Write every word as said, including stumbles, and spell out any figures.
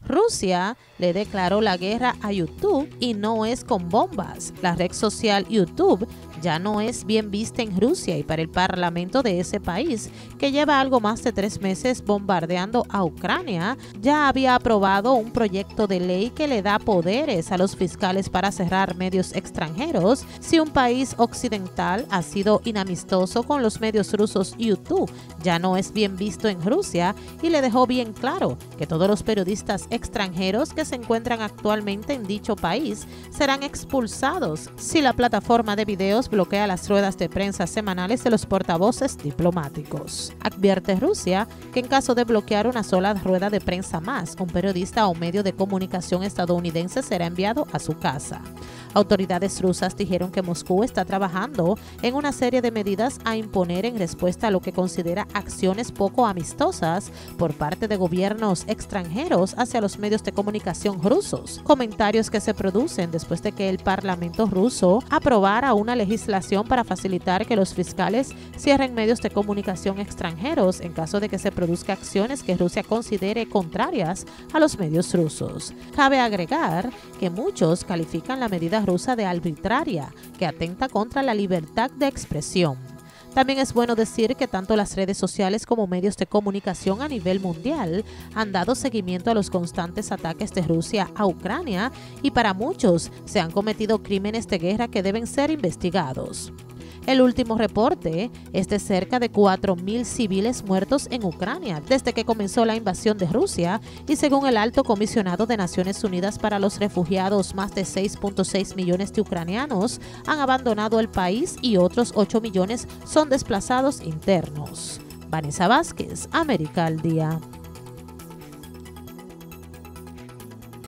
Rusia le declaró la guerra a YouTube y no es con bombas. La red social YouTube ya no es bien vista en Rusia y para el parlamento de ese país, que lleva algo más de tres meses bombardeando a Ucrania, ya había aprobado un proyecto de ley que le da poderes a los fiscales para cerrar medios extranjeros si un país occidental ha sido inamistoso con los medios rusos. YouTube ya no es bien visto en Rusia y le dejó bien claro que todos los periodistas extranjeros que se encuentran actualmente en dicho país serán expulsados si la plataforma de videos bloquea las ruedas de prensa semanales de los portavoces diplomáticos. Advierte Rusia que en caso de bloquear una sola rueda de prensa más, un periodista o medio de comunicación estadounidense será enviado a su casa. Autoridades rusas dijeron que Moscú está trabajando en una serie de medidas a imponer en respuesta a lo que considera acciones poco amistosas por parte de gobiernos extranjeros hacia los medios de comunicación rusos. Comentarios que se producen después de que el Parlamento ruso aprobara una legislación para facilitar que los fiscales cierren medios de comunicación extranjeros en caso de que se produzcan acciones que Rusia considere contrarias a los medios rusos. Cabe agregar que muchos califican la medida rusa de arbitraria, que atenta contra la libertad de expresión. También es bueno decir que tanto las redes sociales como medios de comunicación a nivel mundial han dado seguimiento a los constantes ataques de Rusia a Ucrania y para muchos se han cometido crímenes de guerra que deben ser investigados. El último reporte es de cerca de cuatro mil civiles muertos en Ucrania desde que comenzó la invasión de Rusia y según el Alto Comisionado de Naciones Unidas para los Refugiados, más de seis punto seis millones de ucranianos han abandonado el país y otros ocho millones son desplazados internos. Vanessa Vázquez, América al Día.